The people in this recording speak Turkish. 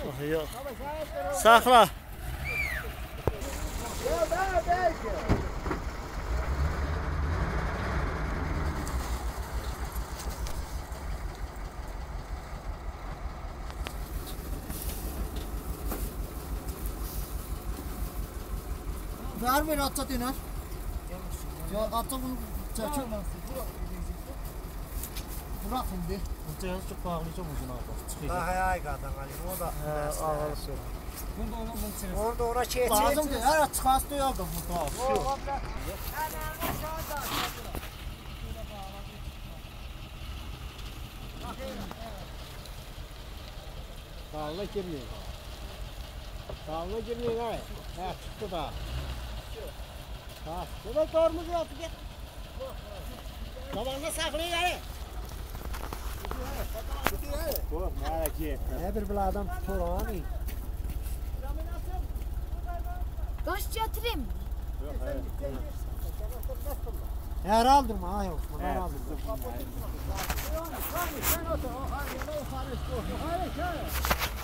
Yok. Sakla. Ver atça döner. Ya atça bunu çekil. Bırak şimdi. Bu cihaz çok bağlayacağım uzun abi. Çıkacak. Hay qadın alayım o da. Ağırlısı. Orada ora keçir. Lazım değil. Her çıkarsa yok bu da. Dağına girmeyin. Dağına girmeyin ay. Ha çıktı da. Ha, bu da tormuz yok ki. Tabanda saklayın yani. Bu nereye? Nedir bu adam turan? Taş yatırayım. Her aldırma ha yok. Bunlar aldırma.